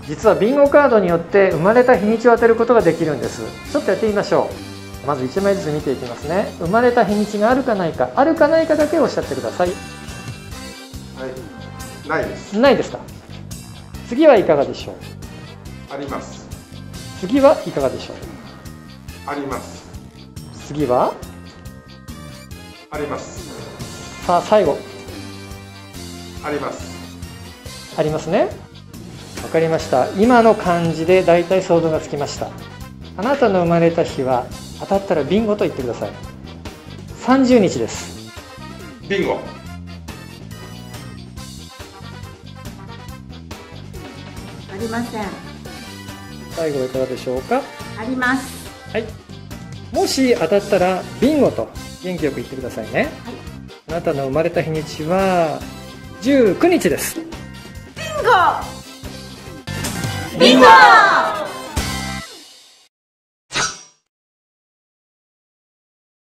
実はビンゴカードによって生まれた日にちを当てることができるんです。ちょっとやってみましょう。まず1枚ずつ見ていきますね。生まれた日にちがあるかないか、あるかないかだけおっしゃってください。 はい、ないです。 ないですか。次はいかがでしょう。 あります。 次はいかがでしょう。 あります。 次はあります。 さあ最後。 あります。 ありますね。わかりました。今の漢字でだいたい想像がつきました。あなたの生まれた日は当たったらビンゴと言ってください。30日です。 ビンゴ。 ありません。 最後はいかがでしょうか。 あります。 はい。もし当たったらビンゴと元気よく言ってくださいね。 はい。 あなたの生まれた日にちは19日です。 ビンゴ。ビンゴ。